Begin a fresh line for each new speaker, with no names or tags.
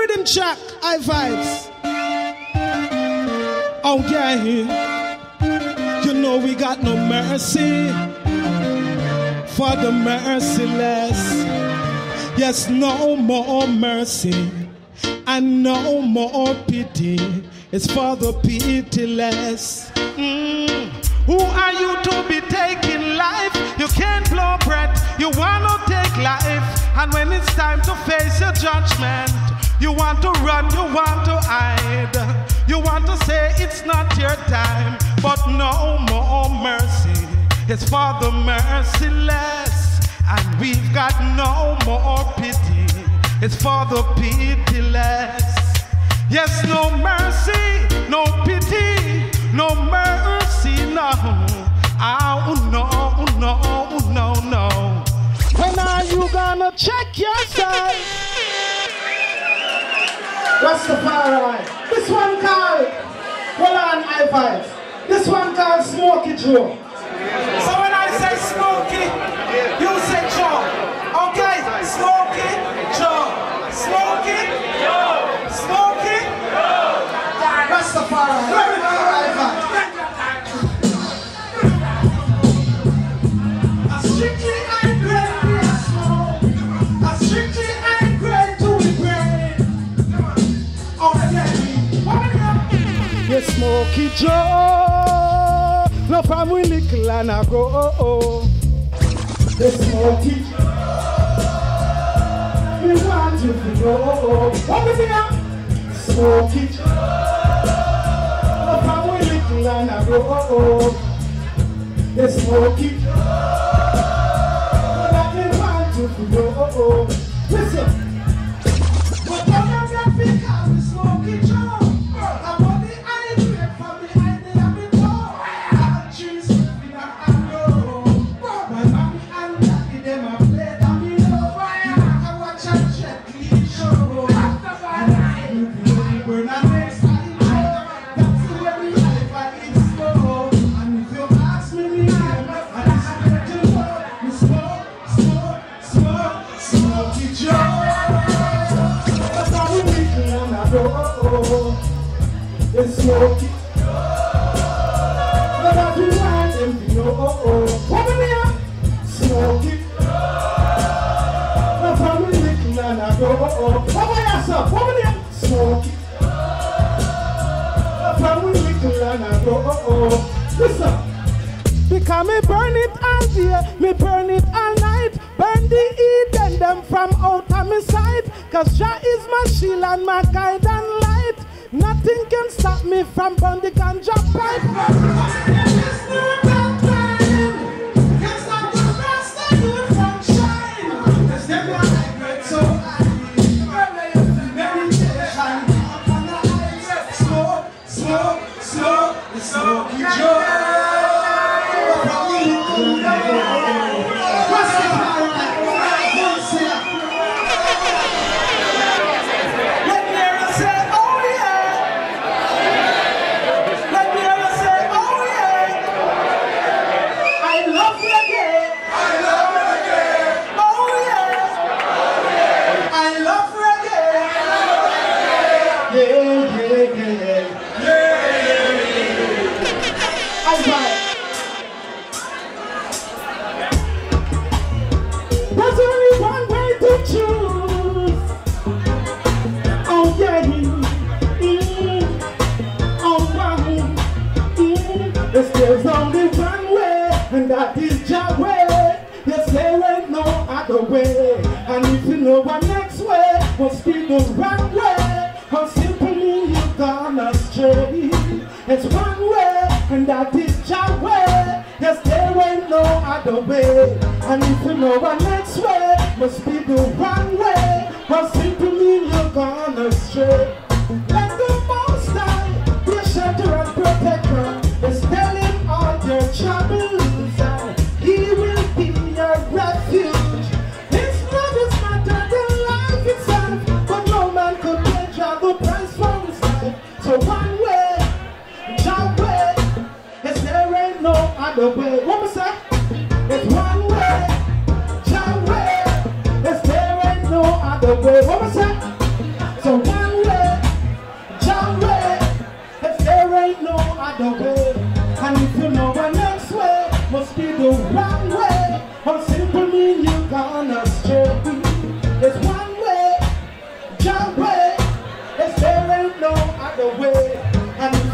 rhythm track, high vibes. Oh yeah, you know we got no mercy for the merciless. Yes, no more mercy and no more pity. It's for the pitiless. Who are you to be taking life? You can't blow breath, you want to take life. And when it's time to face your judgment, you want to run, you want to hide. You want to say it's not your time, but no more mercy. It's for the merciless. And we've got no more pity. It's for the pitiless. Yes, no mercy, no pity, no mercy, no. Oh, no, no, no, no. When are you gonna check yourself? Rastafari. This one called, hold on, high vibes. This one called Smokey Joe. So when I say Smokey, you say Joe. Okay? Smokey Joe. Smokey Joe. Smokey Joe. Rastafari. Very good, high vibes. Strictly I'm great, we are small. Strictly I'm great to be great. Oh, yeah. Yes, Smokey Joe. No from we little and I go, oh, oh. The Smokey Joe. We want you to go, oh, oh. What was it now? Smokey Joe. No from we little and I go, oh, oh. The Smokey Joe. We want you to go, oh, oh. Listen. But don't get because we Smokey Joe. It's Smokey. But I do want them to know, oh, oh. Come in here. Smokey. My family little and I go, oh, oh. Come on yourself, come in here. Smokey. My family little and I go, oh, oh. Listen. Because me burn it all day, me burn it all night. Burn the heat and them from out of my sight. Cause Jah is my shield and my guide and light. Nothing can stop me from burn the ganja pipe. There's only one way, and that is Jah way. Yes, there ain't no other way. And if you know what next way, must be the right way. How simply you gone astray. It's one way, and that is Jah way. Yes, there ain't no other way. And if you know what next way, must be the one way. How simply you gone astray. Let the Most High be a shelter and protector. It's telling all your troubles, and He will be your refuge. His love is better than life itself, but no man could pay Jah the price for His life. So one way, Jah way, yes, there ain't no other way. What was that? It's one way, Jah way, yes, there ain't no other way. What was that? So a one way, John way. If there ain't no other way, and if you know the next way must be the wrong way, or simple mean you gonna stray. There's one way, John way. If there ain't no other way, and